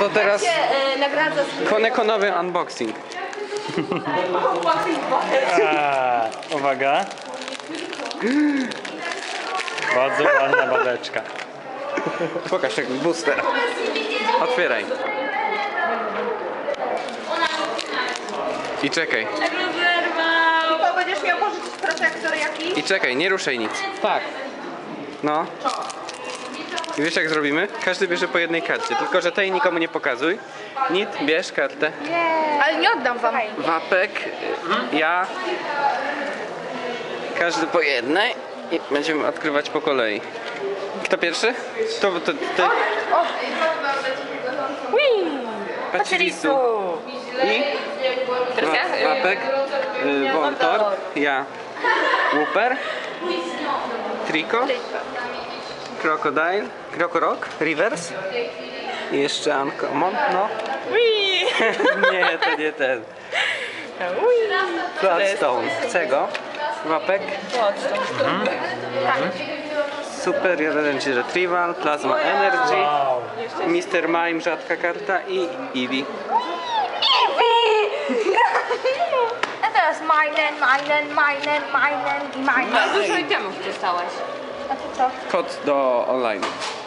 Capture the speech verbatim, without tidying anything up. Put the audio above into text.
to teraz e, nagradza konekonowy unboxing. A, uwaga. Bardzo ładna babeczka. Pokaż jak booster. Otwieraj. I czekaj. To będziesz miał pożyczyć protektor jakiś? I czekaj, nie ruszaj nic. Tak. No. I wiesz jak zrobimy? Każdy bierze po jednej karcie, tylko że tej nikomu nie pokazuj. Nit, bierz kartę. Ale nie oddam wam. Wapek, ja. Każdy po jednej i będziemy odkrywać po kolei. Kto pierwszy? To, to, ty. Pacerisu. I Wa- Wapek, y, Voltor, ja. Whooper, Trico, Crocodile, Crocorok, Reverse i jeszcze Uncommon, no. Nie, to nie ten. Bloodstone, chcę go. Wapek. Super jeden Retrieval, Plasma Energy, Wow. mister Mime, rzadka karta i Eevee. A teraz Minen, Minen, Minen, Minen i Minen. Dużo itemów dostałeś. A to co? Kod do online.